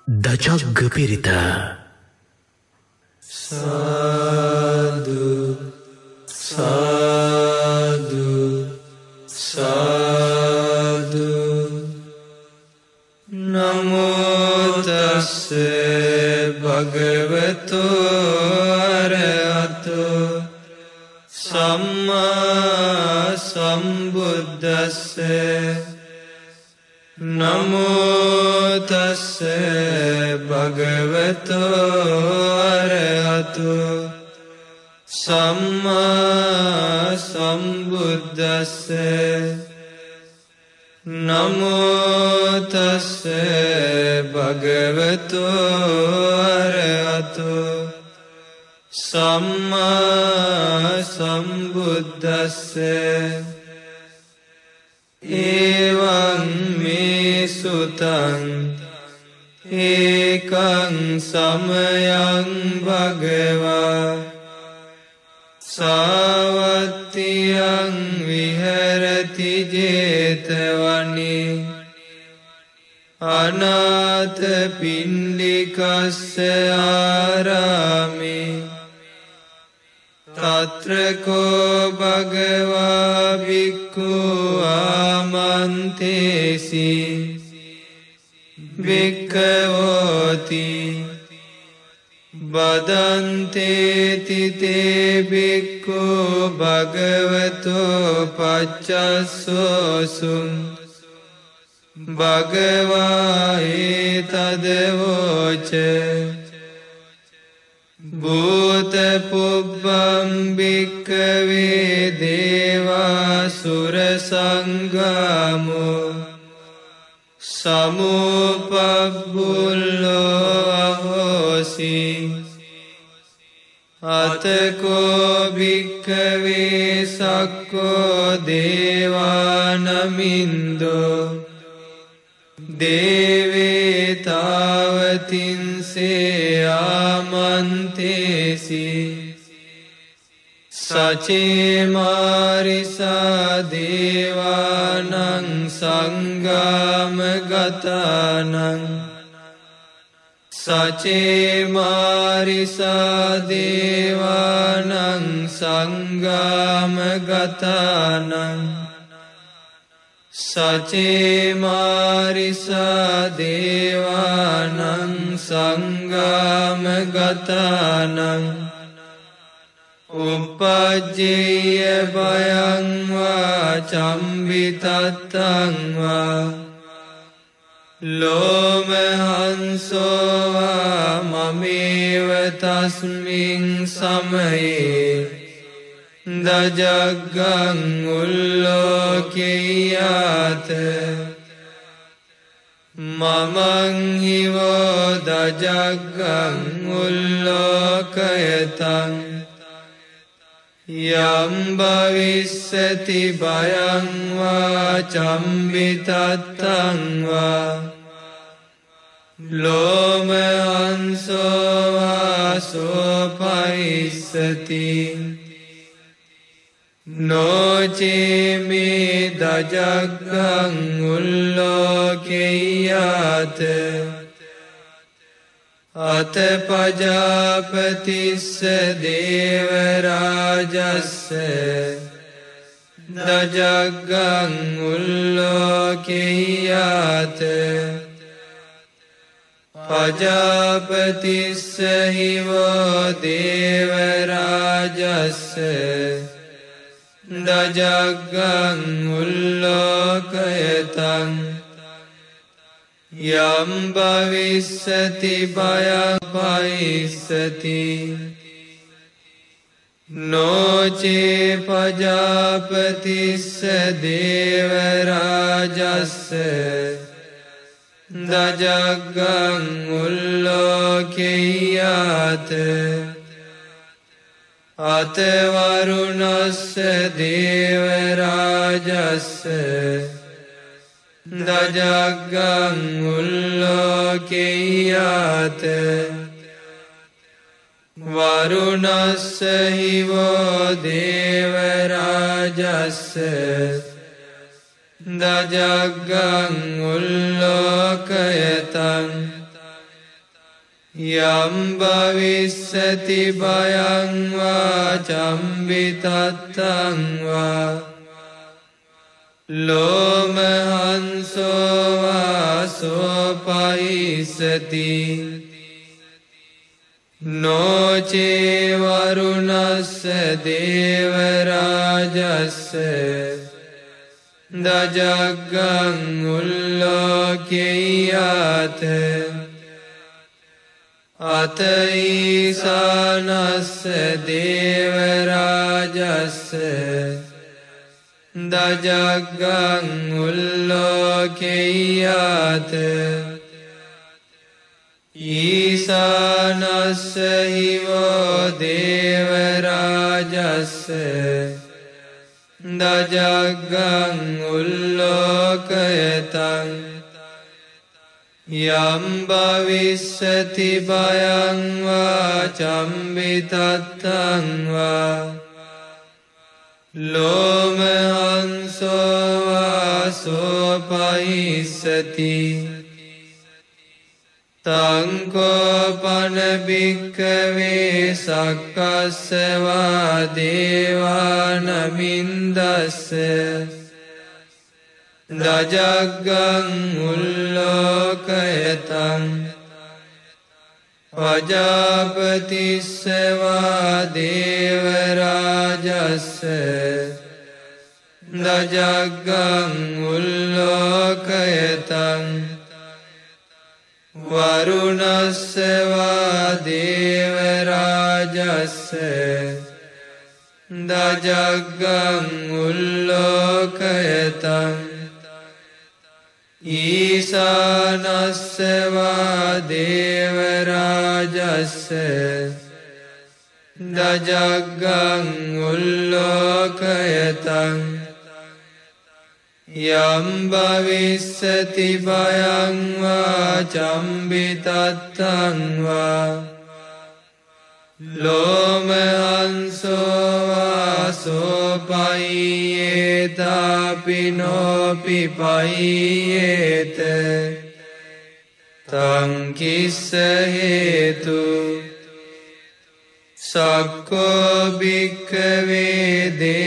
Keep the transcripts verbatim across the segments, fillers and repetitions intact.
දජග්ග පිරිත. සාදු සාදු සාදු. නමෝ තස්සේ භගවතු අරහතෝ සම්මා සම්බුද්දස්සේ. නමෝ තස්සේ භගවතු අරහතෝ සම්මා සම්බුද්දස්සේ. නමෝ තස්සේ භගවතු අරහතෝ සම්මා සම්බුද්දස්සේ. එවං මේ සුතං ඒකං සමයං භගවා සාවත්තියං විහෙරති ජේතවනේ අනාථ පිණ්ඩිකස්ස ආරාමේ. තත්‍රකෝ භගවා භික්ඛු ආමන්තේසි භික්ඛවෝති බදන්තේති තේ භික්ඛු භගවතෝ පච්චස්සෝසුං භගවා ඒතදවෝච. භූත පුබ්බං භික්ඛවේ දේවාසුර සංගාමෝ සමුපබ්බුල්ලෝ අහෝසි. අතකෝ භික්ඛවේ සක්කෝ දේවානමින්දෝ දේවේ තාවතින්සේ ආමන්තේසි. සචේමාරිසා දේවානං සංගාමගතානං. සචේමාරිසා දේවානං සංගාමගතානං. සචේමාරිසා දේවානං සංගාමගතානං. උපජ්ජේය භයං වා චම්බිතත්තං වා ලෝමහංසෝ වා මමේව තස්මින් සමයේ දජග්ගං උල්ලෝකෙය්‍යාත. මමං හිවෝ දජග්ගං උල්ලෝකයතං. යම් භවිස්සති භයං වා චම්බිතත්තං වා ලෝමහංසෝ වා සෝපයිස්සති. නොචේමේ දජග්ගං උල්ලෝකෙය්‍යාත. අතපජාපතිස්ස දේවරාජස්ස දජග්ගං උල්ලෝකෙය්‍යාත. පජාපතිස්ස හිවෝ දේවරාජස්ස දජග්ගං උල්ලෝකයතං. යම් භවිස්සති භයං පයිස්සති. නොචේ පජාපතිස්ස දේවරාජස්ස දජග්ගං උල්ලෝකෙය්‍යාත. අතවරුණස්ස දේවරාජස්ස දජග්ගං උල්ලෝකෙය්‍යාත. වරුණස්ස හිවෝ දේවරාජස්ස දජග්ගං උල්ලෝකයතං. යම් භවිස්සති භයං වා චම්බිතත්තං වා ලෝමහංසෝ වා සෝපයිස්සති නොචේ වරුණස්ස දේවරාජස්ස දජග්ගං උල්ලෝකෙය්‍යාත අත ඊසානස්ස දේවරාජස්ස දජග්ගං උල්ලෝකෙය්‍යාත ඊසානස්ස හිවෝ දේවරාජස්ස දජග්ගං උල්ලෝකයතං යම් භවිස්සති භයං වා චම්බිතත්තං වා ලෝමහංසෝ වා සෝපයිස්සති තංකෝපන භික්ඛවේ සක්කස්ස වා දේවානමින්දස්ස දජග්ගං උල්ලෝකයතං පජාපතිස්ස වා දේවරාජස්ස දජග්ගං උල්ලෝකයතං වරුණස්ස වා දේවරාජස්ස දජග්ගං උල්ලෝකයතං ඊසානස්ස වා දේවරාජස්ස දජග්ගං උල්ලෝකයතං යම් භවිස්සති භයං වා චම්බිතත්තං වා ලෝමහංසෝ වා සෝපයියේතාපි නෝපි පයියේත තං කිස්ස හේතු සක්කෝ භික්ඛවේ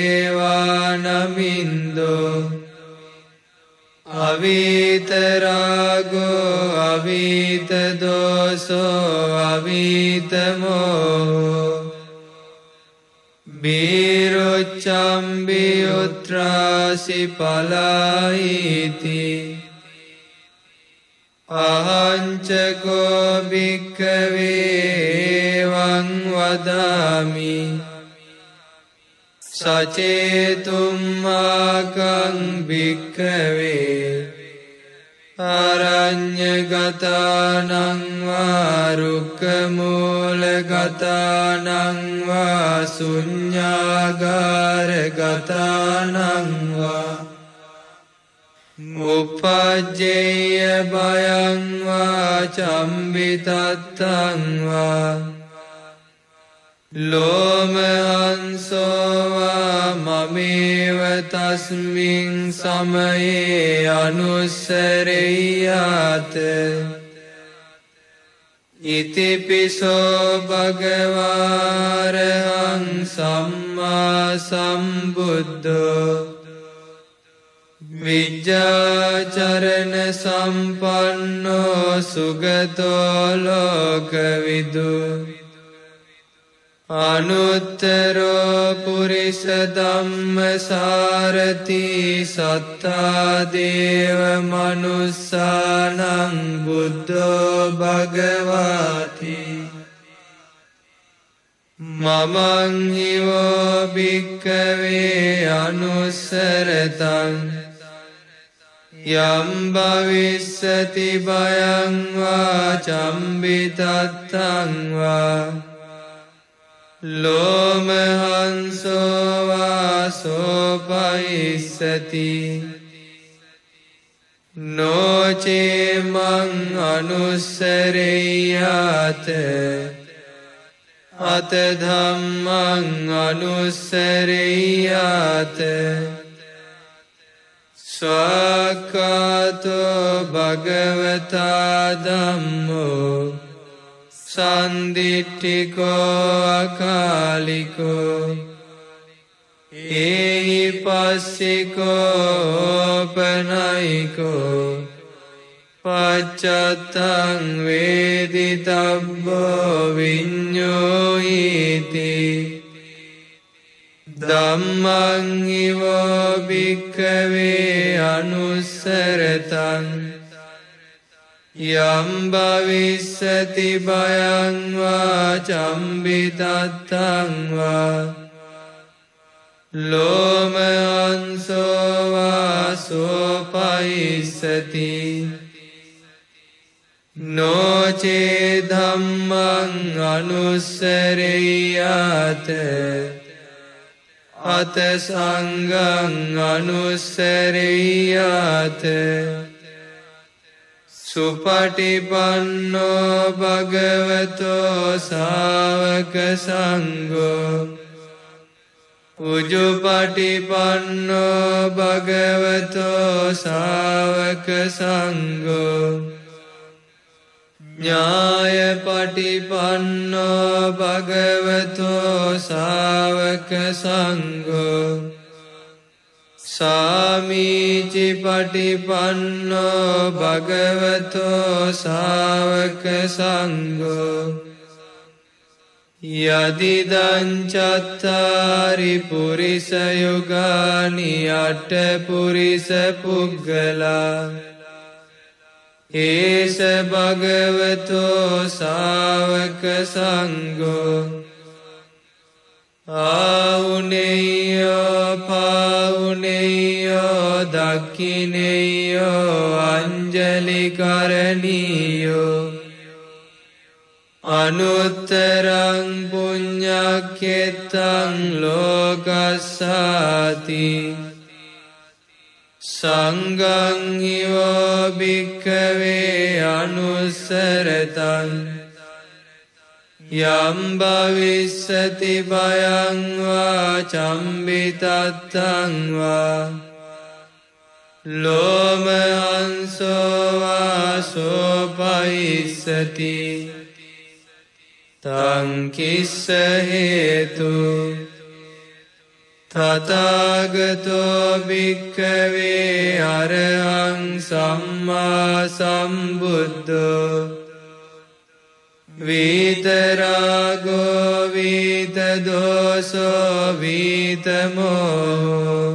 දේවානමින්දෝ අවිතරාගෝ අවිතදෝසෝ අවිතමෝහෝ බීරොච්චම්බියුත්‍රාසි පලායිති අහංචකෝ භික්ඛවේ එවං වදාමි සචේතුම්මාකං භික්ඛවේ අරඤ්ඤගතානං වා රුක්ඛමූලගතානං වා ශුඤ්ඤාගාරගතානං වා උපජ්ජේය භයං වා චම්බිතත්තං වා ලෝමහංසෝ වා මමේව තස්මින් සමයේ අනුස්සරෙය්‍යාත ඉතිපිසෝ භගවාරහං සම්මා සම්බුද්ධෝ විජ්ජාචරණ සම්පන්නෝ සුගතෝ ලෝකවිදු අනුත්තරෝ පුරිස ධම්මසාරති සත්තා දේව මනුස්සානං බුද්ධෝ භගවාති මමං හිවෝ භික්ඛවේ අනුස්සරතං යම් භවිස්සති භයං වා චම්බිතත්තං වා ලෝමහංසෝ වා සෝපයිස්සති නොචේ මං අනුස්සරෙය්‍යාත අත ධම්මං අනුස්සරෙය්‍යාත ස්වාක්ඛාතෝ භගවතා ධම්මෝ සන්දිට්ඨිකෝ අකාලිකෝ ඒහි පස්සිකෝ පනයිකෝ පච්චත්තං වේදිතබ්බෝ විඤ්ඤෝයිති ධම්මං හිවෝ භික්ඛවේ අනුස්සරතං යම් භවිස්සති භයං වා චම්බිතත්තං වා ලෝමහංසෝ වා සෝපයිස්සති නොචේ ධම්මං අනුස්සරෙය්‍යාත අත සංඝං අනුස්සරෙය්‍යාත සුපටිපන්නෝ භගවතෝ සාවක සංඝෝ උජුපටිපන්නෝ භගවතෝ සාවක සංඝෝ ඥායපටිපන්නෝ භගවතෝ සාවක සංඝෝ සාමීචි පටිපන්නෝ භගවතෝ සාවක සංඝෝ යදිදං චත්තාරි පුරිස යුගානි අට පුරිස පුග්ගලා ඒස භගවතෝ සාවක සංඝෝ ආවුනේයෝ පාවුනේයෝ දක්ඛිනේයෝ අංජලි කරණීයෝ අනුත්තරං පුඤ්ඤක්ඛෙත්තං ලෝකස්සාති සංඝං හිවෝ භික්ඛවේ අනුස්සරතං යම් භවිස්සති භයං වා චම්බිතත්තං වා ලෝමහංසෝ වා සෝපයිස්සති තං කිස්ස හේතු තථාගතෝ භික්ඛවේ අරහං සම්මා සම්බුද්ධෝ විතරාගෝ විතදෝසෝ විතමෝහෝ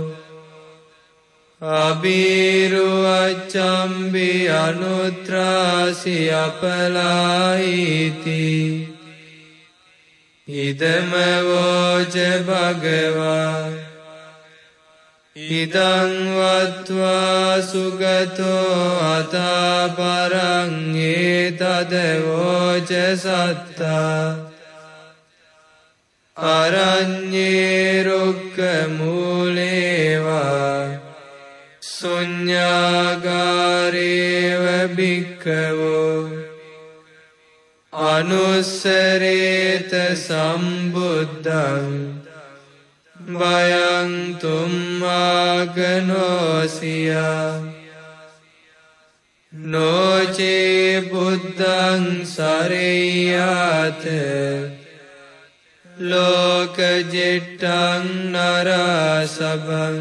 අබිරුවච්ඡම්බි අනුත්‍රාසි අපලායිති ඉදම වෝච භගවා ඉදං වත්වා සුගතෝ අතා පරං ඒතද වෝච සත්තා අරඤ්ඤේ රුක්ඛ මූලේවා ශුඤ්ඤාගාරේව භික්ඛවෝ අනුස්සරේත සම්බුද්ධං වයං තුම්මාගනෝසියා නොචේ බුද්ධං සරෙය්‍යාත ලෝකජෙට්ටං නරසභං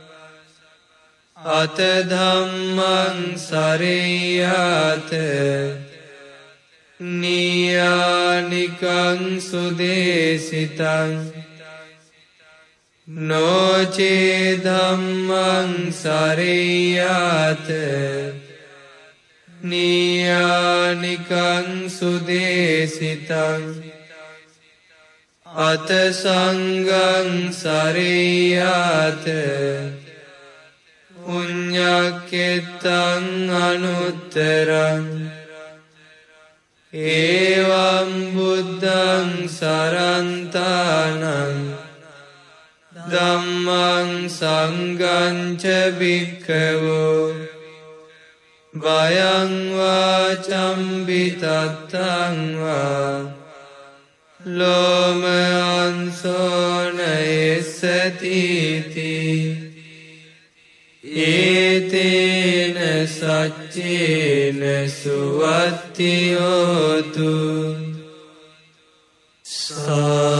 අත ධම්මං සරෙය්‍යාත නියානිකං සුදේසිතං නොචේ ධම්මං සරෙය්‍යාත නියානිකං සුදේසිතං අත සංඝං සරෙය්‍යාත පුඤ්ඤක්ඛෙත්තං අනුත්තරං ඒවං බුද්ධං සරන්තානං ධම්මං සංඝං ච භික්ඛවෝ භයං වා චම්බිතත්තං වා ලෝමහංසෝ නයස්සතිති ඒතේන සච්චේන සුවත්ති හෝතු สา